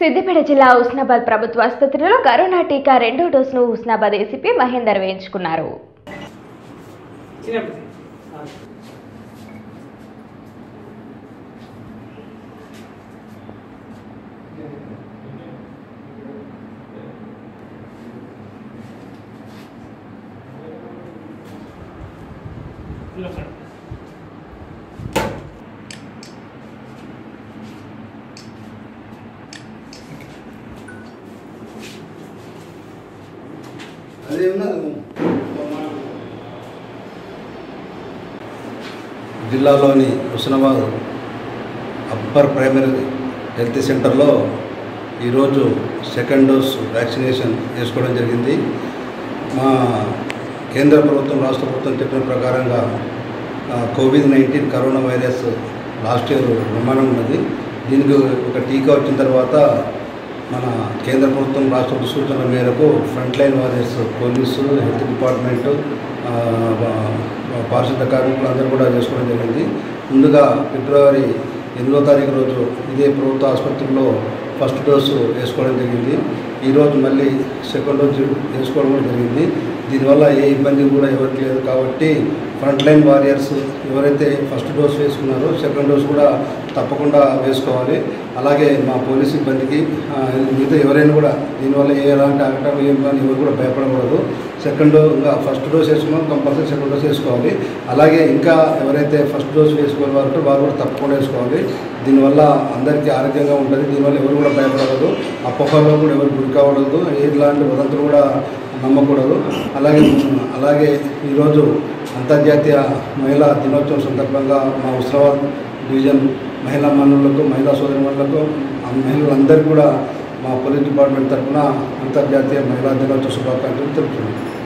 సిద్దిపేట జిల్లా హుస్నాబాద్ ప్రభుత్వ ఆసుపత్రిలో కరోనా టీకా రెండో డోసును హుస్నాబాద్ ఏసీపీ మహేందర్ వేయించుకున్నారు. జిల్లాలోని హుస్నాబాద్ అప్పర్ ప్రైమరీ హెల్త్ సెంటర్లో ఈరోజు సెకండ్ డోస్ వ్యాక్సినేషన్ వేసుకోవడం జరిగింది. మా కేంద్ర ప్రభుత్వం రాష్ట్ర ప్రభుత్వం చెప్పిన ప్రకారంగా కోవిడ్-19 కరోనా వైరస్ లాస్ట్ ఇయర్ బ్రహ్మాండం ఉన్నది. దీనికి ఒక టీకా వచ్చిన తర్వాత మన కేంద్ర ప్రభుత్వం రాష్ట్ర సూచనల మేరకు front line warriors police, health department, పారిశుద్ధ కార్మికులు అందరూ కూడా చేసుకోవడం జరిగింది. ముందుగా ఫిబ్రవరి 8వ తారీఖు రోజు ఇదే ప్రభుత్వ ఆసుపత్రిలో ఫస్ట్ డోసు వేసుకోవడం జరిగింది. ఈరోజు మళ్ళీ సెకండ్ డోసు వేసుకోవడం కూడా జరిగింది. దీనివల్ల ఏ ఇబ్బంది కూడా ఎవరికి లేదు. కాబట్టి ఫ్రంట్ లైన్ వారియర్స్ ఎవరైతే ఫస్ట్ డోస్ వేసుకున్నారో సెకండ్ డోస్ కూడా తప్పకుండా వేసుకోవాలి. అలాగే మా పోలీస్ సిబ్బందికి మిగతా ఎవరైనా కూడా దీనివల్ల ఎలాంటి ఆగటం ఏం కానీ ఎవరు కూడా భయపడకూడదు. ఫస్ట్ డోస్ వేసుకున్నాం కంపల్సరీ సెకండ్ డోస్ వేసుకోవాలి. అలాగే ఇంకా ఎవరైతే ఫస్ట్ డోస్ వేసుకోవాలి వారు కూడా తప్పకుండా వేసుకోవాలి. దీనివల్ల అందరికీ ఆరోగ్యంగా ఉంటుంది. దీనివల్ల ఎవరు కూడా భయపడకూడదు. అపోహల్లో కూడా ఎవరు గురి కావడదు. ఎలాంటి వదంతులు కూడా నమ్మకూడదు. అలాగే ఈరోజు అంతర్జాతీయ మహిళా దినోత్సవం సందర్భంగా మా హుస్నాబాద్ డివిజన్ మహిళా మనులకు, మహిళా సోదరిమణులకు, మహిళలందరికీ కూడా మా పోలీస్ డిపార్ట్మెంట్ తరఫున అంతర్జాతీయ మహిళా దినోత్సవ శుభాకాంక్షలు తెలుపుతున్నాం.